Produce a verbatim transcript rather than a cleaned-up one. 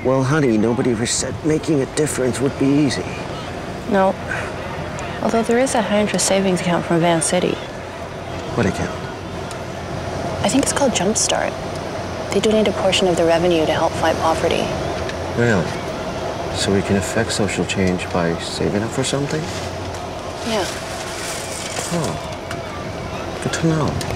Well, honey, nobody ever said making a difference would be easy. No. Although there is a high-interest savings account from Vancity. What account? I think it's called Jumpstart. They donate a portion of the revenue to help fight poverty. Really? So we can affect social change by saving up for something? Yeah. Oh. Good to know.